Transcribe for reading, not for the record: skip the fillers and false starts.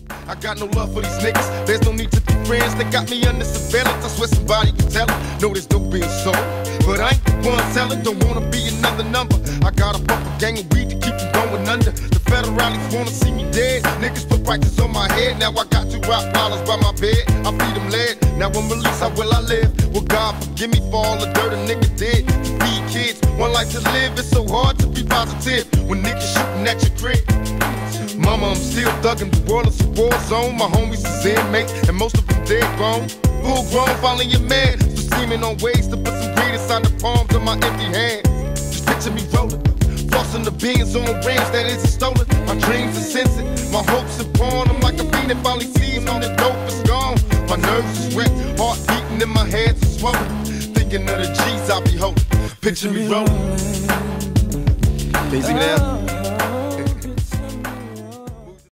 I got no love for these niggas, there's no need to be friends. They got me under surveillance, I swear somebody can tell it. No, there's no being sold, but I ain't the one selling. Don't wanna be another number. I got a bumper gang of weed to keep them going under. The federalists wanna see me dead. Niggas put prices on my head. Now I got 2 rock dollars by my bed. I feed them lead. Now I'm released, how will I live? Will God forgive me for all the dirt a nigga did? To feed kids, one life to live. It's so hard to be positive when niggas shooting at your crib. Mama, I'm still thugging. The world is a war zone. My homies is inmates, and most of them dead grown. Full grown, finally a man. Still scheming on ways to put some greed inside the palms of my empty hands. Just picture me rolling, flossing the beans on range that isn't stolen. My dreams are sensing, my hopes are born. I'm like a fiend that finally sees when the dope is gone. My nerves is wrecked, heart beating in my hands is swollen. Thinking of the G's I be holding. Picture me rolling. Can you see me now?